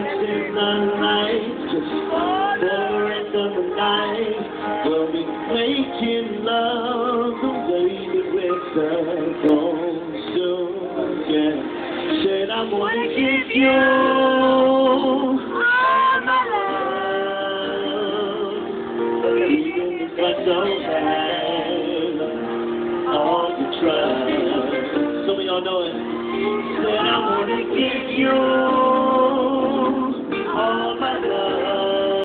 in the night, just for the rest of the night. We'll be making love the way that we're supposed to. Yeah, said I wanna give you all my love, even if I don't have all the trust. Some of y'all know it. Said I wanna give you